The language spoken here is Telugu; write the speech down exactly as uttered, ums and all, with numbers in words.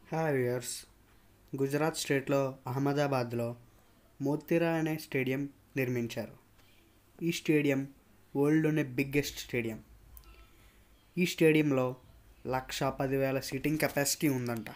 Hi viewers. గుజరాత్ స్టేట్లో అహ్మదాబాద్లో మోతెరా అనే స్టేడియం నిర్మించారు. ఈ స్టేడియం వరల్డ్లోనే బిగ్గెస్ట్ స్టేడియం. ఈ స్టేడియంలో లక్ష పదివేల సీటింగ్ కెపాసిటీ ఉందంట.